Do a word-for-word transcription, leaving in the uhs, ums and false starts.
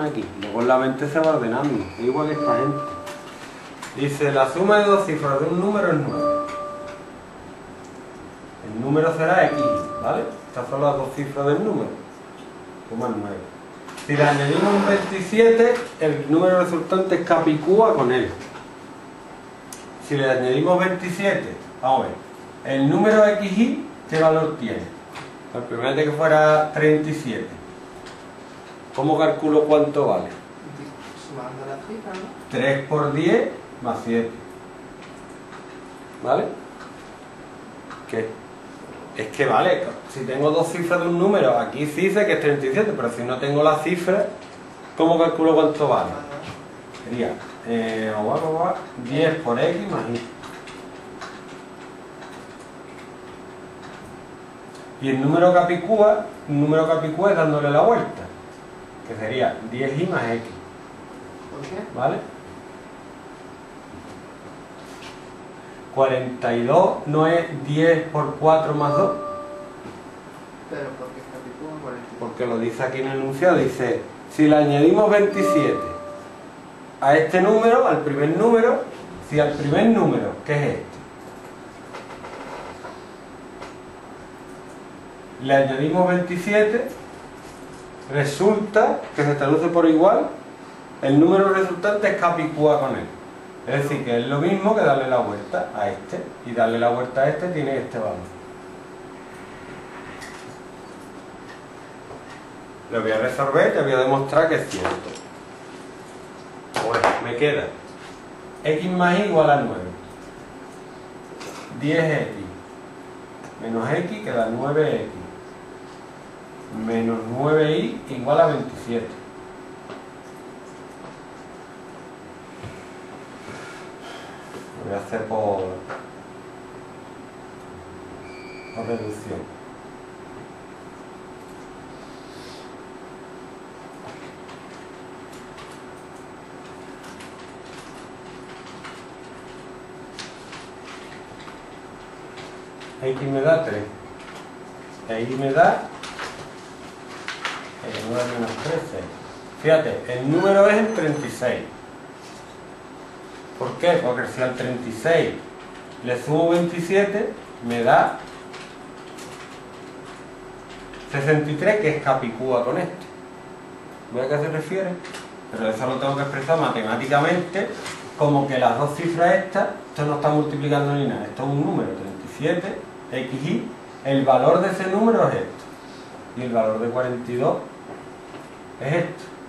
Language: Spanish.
aquí. Luego en la mente se va ordenando, igual que esta gente. Dice, la suma de dos cifras de un número es nueve. El número será X, ¿vale? Estas son las dos cifras del número. Suma nueve. Si le añadimos un veintisiete, el número resultante es capicúa con él. Si le añadimos veintisiete, vamos a ver, el número X Y, ¿qué valor tiene? El primero que fuera treinta y siete. ¿Cómo calculo cuánto vale? Sumando las cifras, ¿no? tres por diez más siete. ¿Vale? ¿Qué? Es que vale, si tengo dos cifras de un número, aquí sí sé que es treinta y siete, pero si no tengo la cifra, ¿cómo calculo cuánto vale? Sería eh, diez por X más Y. Y el número capicúa, el número capicúa es dándole la vuelta, que sería diez Y más X. ¿Por qué? ¿Vale? cuarenta y dos no es diez por cuatro más dos. Pero porque capicúa cuarenta y dos. Porque lo dice aquí en el enunciado, dice, si le añadimos veintisiete a este número, al primer número, si al primer número, que es este, le añadimos veintisiete, resulta que se traduce por igual, el número resultante es capicúa con él. Es decir, que es lo mismo que darle la vuelta a este, y darle la vuelta a este tiene este valor. Lo voy a resolver y te voy a demostrar que es cierto. Pues me queda X más Y igual a nueve. diez X menos X queda nueve X. Menos nueve Y igual a veintisiete. Lo voy a hacer por, por reducción. X me da tres. Y me da nueve menos tres, seis. Fíjate, el número es el treinta y seis. ¿Por qué? Porque si al treinta y seis le sumo veintisiete, me da sesenta y tres, que es capicúa con este. ¿Ve a qué se refiere? Pero eso lo tengo que expresar matemáticamente como que las dos cifras estas, esto no está multiplicando ni nada, esto es un número, treinta y siete, X Y, el valor de ese número es esto. Y el valor de cuarenta y dos es esto.